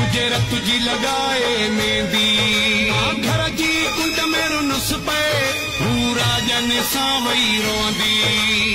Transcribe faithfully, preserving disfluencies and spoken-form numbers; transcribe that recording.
जेर तुझी लगाए मेहंदी घर जी कुंड में रुनस पे हू राजन सां वही रोंदी।